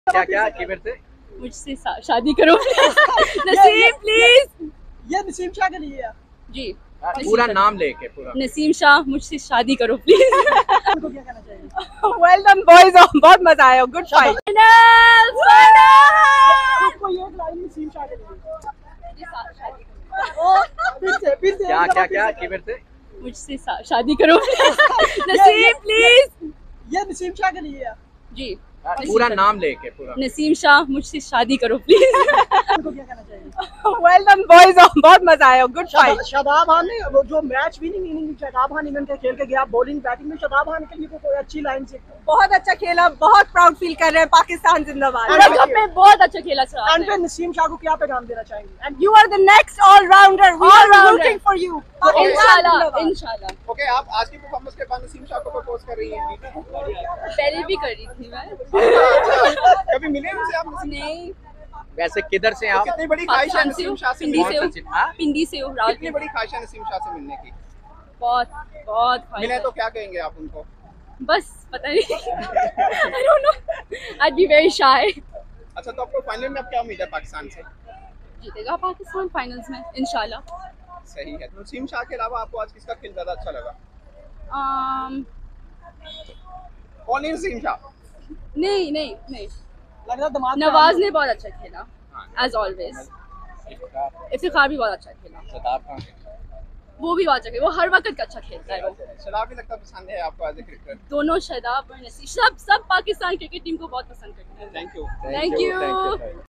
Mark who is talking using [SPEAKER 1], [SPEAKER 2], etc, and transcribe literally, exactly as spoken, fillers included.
[SPEAKER 1] क्या क्या कि मेरे से
[SPEAKER 2] मुझसे शादी करो नसीम प्लीज।
[SPEAKER 3] ये नसीम शाह के लिए है
[SPEAKER 2] जी
[SPEAKER 1] पूरा नाम लेके पूरा
[SPEAKER 2] नसीम शाह मुझसे शादी करो प्लीज।
[SPEAKER 3] उनको क्या कहना चाहिए?
[SPEAKER 2] वेल डन बॉयज, बहुत मजा आया, गुड फाइट।
[SPEAKER 3] आपको ये लाइन नसीम शाह के लिए
[SPEAKER 2] मुझसे
[SPEAKER 3] फिर से फिर से
[SPEAKER 1] क्या क्या क्या कि मेरे से
[SPEAKER 2] शादी करो नसीम प्लीज।
[SPEAKER 3] ये नसीम शाह के लिए है
[SPEAKER 2] जी
[SPEAKER 1] पूरा नाम लेके पूरा
[SPEAKER 2] नसीम शाह मुझसे शादी करो प्लीज।
[SPEAKER 3] उनको क्या कहना चाहिए?
[SPEAKER 2] वेल डन बॉयज, बहुत मजा आया, गुड फाइट।
[SPEAKER 3] शादाब शादाब खान ने वो जो match winning innings Shadab Khan event के खेल के गया, बॉलिंग बैटिंग में शादाब खान के लिए को कोई अच्छी लाइन से
[SPEAKER 2] बहुत अच्छा खेला, बहुत प्राउड फील कर रहे हैं, पाकिस्तान जिंदाबाद।
[SPEAKER 3] And-
[SPEAKER 2] वर्ल्ड कप में बहुत अच्छा खेला सर।
[SPEAKER 3] एंड पे नसीम शाह को क्या पैगाम देना चाहेंगे?
[SPEAKER 2] And you are the next all-rounder. We are rooting for you. इंशाल्लाह, इंशाल्लाह।
[SPEAKER 4] ओके, आप आज की परफॉर्मेंस के बाद नसीम शाह को प्रपोज कर रही हैं?
[SPEAKER 2] पहले भी कर रही थी मैं।
[SPEAKER 4] अच्छा, कभी मिले उनसे आप? नसीम शाह?
[SPEAKER 2] नहीं,
[SPEAKER 1] वैसे किधर से आप
[SPEAKER 4] कितनी बड़ी ख्वाहिश है
[SPEAKER 2] पाकिस्तान से
[SPEAKER 4] नसीम
[SPEAKER 2] हूँ,
[SPEAKER 4] शाह से
[SPEAKER 2] पिंडी
[SPEAKER 4] मिलने
[SPEAKER 2] से
[SPEAKER 1] कौन सा
[SPEAKER 2] हूँ,
[SPEAKER 1] चीज? हाँ?
[SPEAKER 2] पिंडी से हूँ,
[SPEAKER 4] की?
[SPEAKER 2] रावल
[SPEAKER 4] कितनी बड़ी ख्वाहिश है नसीम शाह से मिलने की?
[SPEAKER 2] बहुत बहुत ख्वाहिश
[SPEAKER 4] मिले
[SPEAKER 2] है।
[SPEAKER 4] तो क्या कहेंगे आप उनको?
[SPEAKER 2] बस पता नहीं। I don't know. I'd be very shy.
[SPEAKER 4] अच्छा, तो आपको फाइनल में अब क्या उम्मीद है पाकिस्तान से?
[SPEAKER 2] जीतेगा पाकिस्तान फाइनल्स में इंशाल्लाह।
[SPEAKER 4] सही है। तो नसीम शाह के अलावा आपको आज किसका खेल ज्यादा अच्छा लगा?
[SPEAKER 2] um,
[SPEAKER 4] कौन है नसीम शाह?
[SPEAKER 2] नहीं नहीं नहीं,
[SPEAKER 3] लग रहा दिमाग पे
[SPEAKER 2] नवाज ने बहुत अच्छा खेला
[SPEAKER 4] हाँ।
[SPEAKER 2] As always. इफ्तिखार भी बहुत अच्छा खेला,
[SPEAKER 1] शदाब खान
[SPEAKER 2] वो भी बहुत अच्छा खेला, वो हर वक्त अच्छा खेलता है। वो
[SPEAKER 4] शदाब भी लगता पसंद है आपको एज ए क्रिकेटर?
[SPEAKER 2] दोनों शदाब और नसीम सब सब पाकिस्तान क्रिकेट टीम को बहुत पसंद करते हैं।
[SPEAKER 4] Thank you.
[SPEAKER 2] Thank you.